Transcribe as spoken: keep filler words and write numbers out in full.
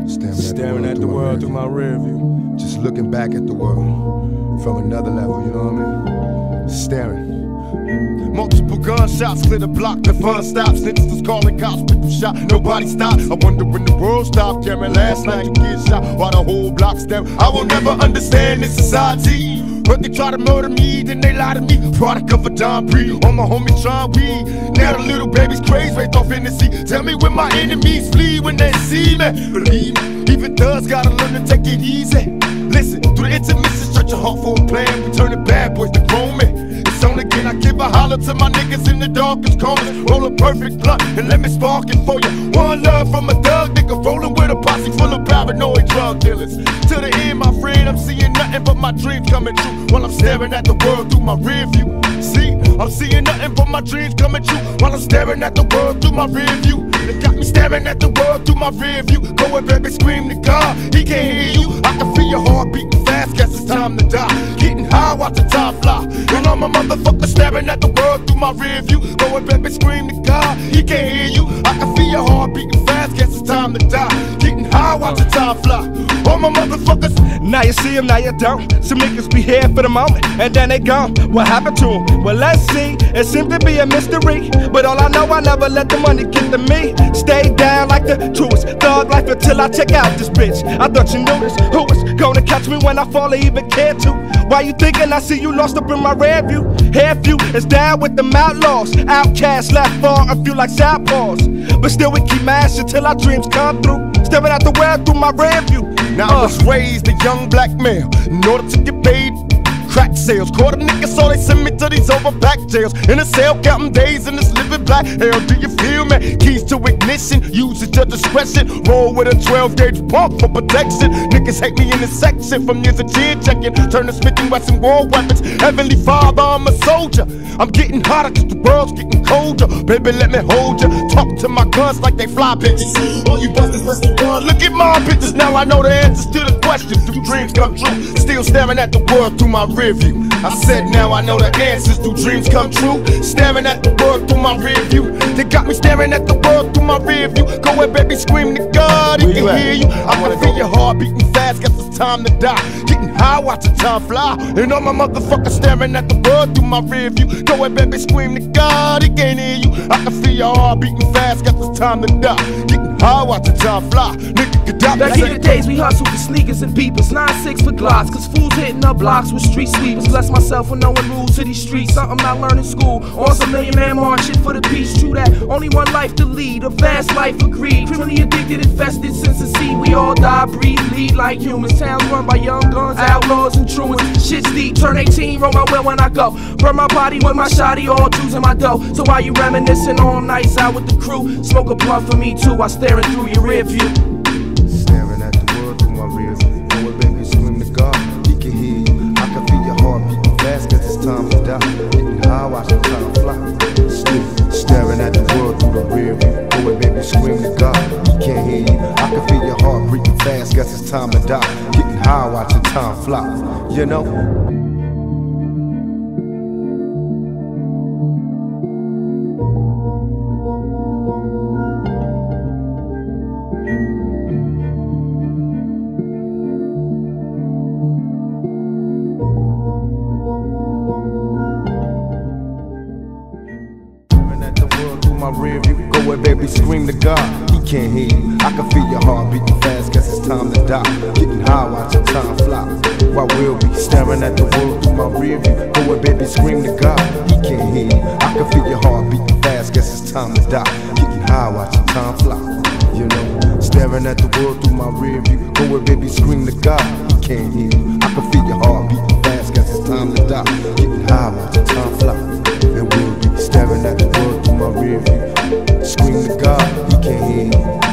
Staring, Staring at the world through my rear view. Just looking back at the world from another level, you know what I mean? Staring. Multiple gunshots clear the block, the fun stops. Niggas was calling cops, people shot, nobody stopped. I wonder when the world stopped. Cameron, last night you get shot while the whole block staring. I will never understand this society. But they try to murder me, then they lie to me. Product of a Don Breed, all my homies trying weed. Now the little baby's crazy, right off in the sea. Tell me when my enemies flee when they see me. Believe me, even thugs gotta learn to take it easy. Listen, through the intermission, stretch your heart for a plan. We turning bad boys to grown men. It's on again, I give a holler to my niggas in the darkest corners. Roll a perfect blunt and let me spark it for you. One love from a thug nigga, rolling with a posse full of paranoid drug dealers. To the end, my friend, I'm seeing nothing but my dreams coming true while I'm staring at the world through my rear view. See, I'm seeing nothing but my dreams coming true while I'm staring at the world through my rear view. They got me staring at the world through my rear view. Go and baby, scream to God, he can't hear you. I can feel your heart beating fast, guess it's time to die. Getting high, watch the time fly. And I'm a motherfucker staring at the world through my rear view. Go and baby, scream to God, he can't hear you. I can feel your heart beating fast, guess it's time to die. Getting high, watch the time fly. All my motherfuckers. Now you see them, now you don't. Some niggas be here for the moment, and then they gone. What happened to them? Well, let's see. It seemed to be a mystery, but all I know, I never let the money get to me. Stay down like the truest thug life until I check out this bitch. I thought you knew this. Who was gonna catch me when I fall or even care to? Why you thinking I see you lost up in my rear view? Hair view is down with them outlaws. Outcasts left far, a few like southpaws. But still we keep mashing till our dreams come through. Staring at the world through my rear view. Now I was raised a young black male in order to get paid. Crack sales, caught a nigga, so they send me to these overpacked jails. In a cell, counting days in this living black hell. Do you feel me? Keys to ignition, use at your discretion. Roll with a twelve gauge pump for protection. Niggas hate me in this section from years of chin checking. Turn to Smith and Wesson war weapons. Heavenly Father, I'm a soldier. I'm getting hotter cause the world's getting colder. Baby, let me hold ya. Talk to my guns like they fly bitches. All you busters, press the one. Look at my pictures, now I know the answers to the question. Do dreams come true? Still staring at the world through my rear view. I said now I know the answers. Do dreams come true? Staring at the world through my rear view. They got me staring at the world through my rear view. Go ahead, baby, scream to God, he can hear you. I can feel your heart beating fast, guess it's time to die. Getting high, watch the time fly. And all my motherfuckers staring at the world through my rear view. Go ahead, baby, scream to God, he can't hear you. I can feel your heart beating fast, guess it's time to die. Getting high, watch the time fly. Nigga, get down. Back in the days we hustled for sneakers and beepers, nine six for glocks, cause fools hitting up blocks with street sweepers. Bless myself with knowing rules to these streets, something I learned in school. On some million man march, shit for the peace. True that, only one life to lead, a vast life of greed. Criminally addicted, infested since the seed. We all die, breathe, lead like humans. Towns run by young guns, outlaws and truants. Shit's deep, turn eighteen, roll my wheel when I go. Burn my body with my shotty, all choosing my dough. So while you reminiscing all nights out with the crew, smoke a blunt for me too, I staring through your rear view. Staring at the world through my rear view. Go and baby, scream to God, he can hear you. I can feel your heart beating fast, cause it's time to die. Getting high, watch the time fly. Still staring at the world through the rear view. Go and baby, scream to God, he can't hear you. I can feel your heart beating fast, guess it's time to die. Getting high, watch the time fly. You know? My rear view. Go where baby, scream to God, he can't hear you. I can feel your heart beating fast, guess it's time to die. Getting high, watch the time fly. While we'll be staring at the world through my rear view. Go where baby, scream to God, he can't hear you. I can feel your heart beating fast, guess it's time to die. Getting high, watch the time fly. You know, staring at the world through my rear view. Go where baby, scream to God, he can't hear you. I can feel your heart beating fast, guess it's time to die. Getting high, watch the time fly. And we'll be staring at the world through my rear view. Scream to God, he can't hear you.